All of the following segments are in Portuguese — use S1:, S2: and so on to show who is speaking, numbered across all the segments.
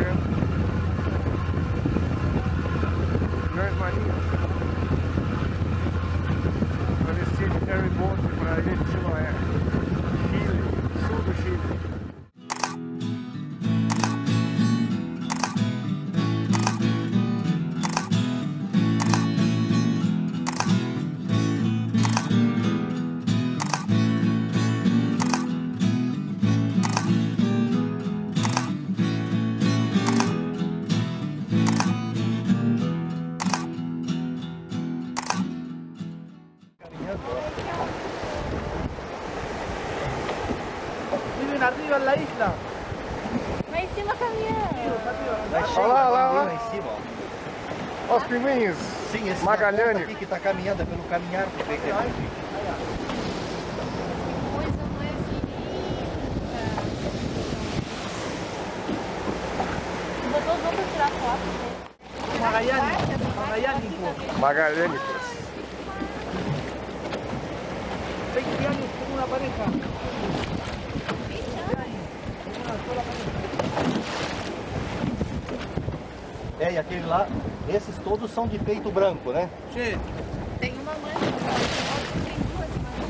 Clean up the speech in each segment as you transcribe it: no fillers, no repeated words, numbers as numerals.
S1: vendo? Grande Marinho. Travessia de ferryboat para a ilha de Chiloé, Chile, sul do Chile.
S2: Viven arriba en la isla.
S3: Lá em cima caminhando.
S1: Olha lá, olha lá,
S4: Lá
S1: olha.
S4: em cima, ó.
S1: Olha os pinguins.
S4: Sim, esse
S1: Magalhães.
S4: aqui que tá caminhando, é pelo caminhar que tem que
S3: Coisa mais linda. Botou os outros tirar foto dele.
S2: Magallánico.
S1: Magalhânicos.
S2: 20 años como una pareja.
S3: 20 anos.
S2: Una sola pareja.
S4: É, e aquele lá, esses todos são de peito branco, né?
S2: Sí.
S3: Tem uma mancha, tem duas manchas.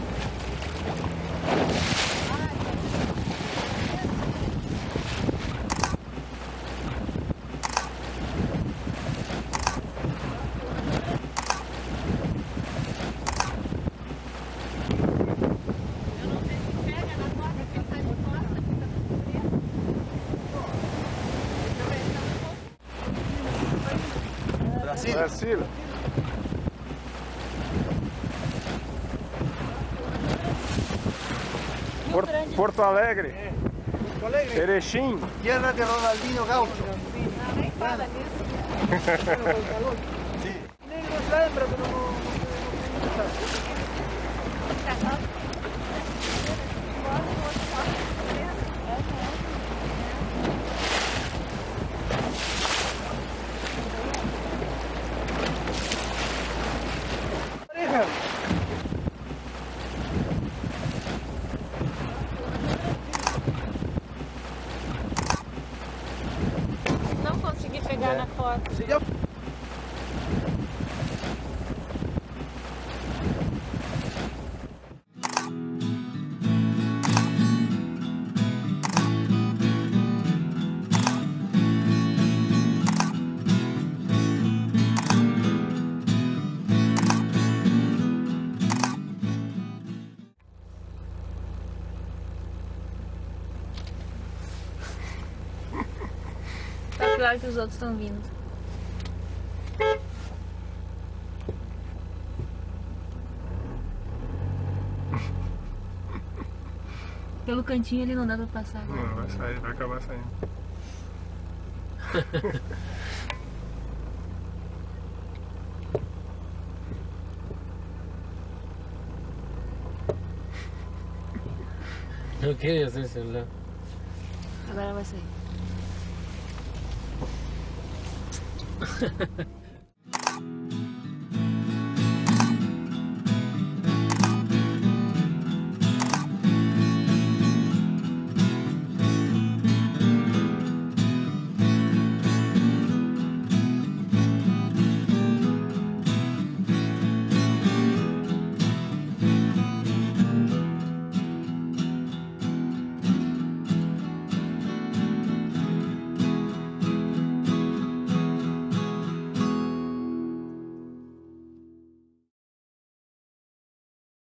S3: Eu não sei se pega na corda, porque ele tá de costa, aqui tá tudo preto.
S4: Brasília.
S1: Brasília. Porto Alegre.
S2: Porto Alegre.
S1: Erechim.
S4: Tierra de Ronaldinho Gaúcho.
S3: Ah, nem fala nisso.
S4: Sim.
S2: Negro es la hembra, pero no pareja.
S3: Não consegui pegar na foto.
S2: Sí, ya.
S3: Tá claro que os outros estão vindo. Pelo cantinho ele não dá pra passar agora.
S1: Não, vai sair, vai acabar saindo.
S5: Eu queria sem celular.
S3: Agora vai sair.